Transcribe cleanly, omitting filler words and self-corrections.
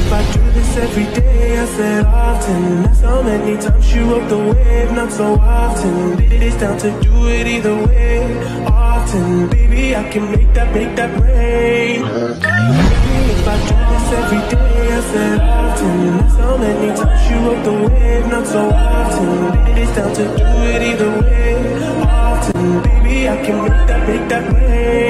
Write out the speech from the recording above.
if I do this every day, I said often. That's how many times she rode the wave, not so often. It's down to do it either way, often. Baby, I can make that rain. Baby, if I do this every day, I said often. That's how many times she rode the wave, not so often. It's down to do it either way, often. Baby, I can make that rain.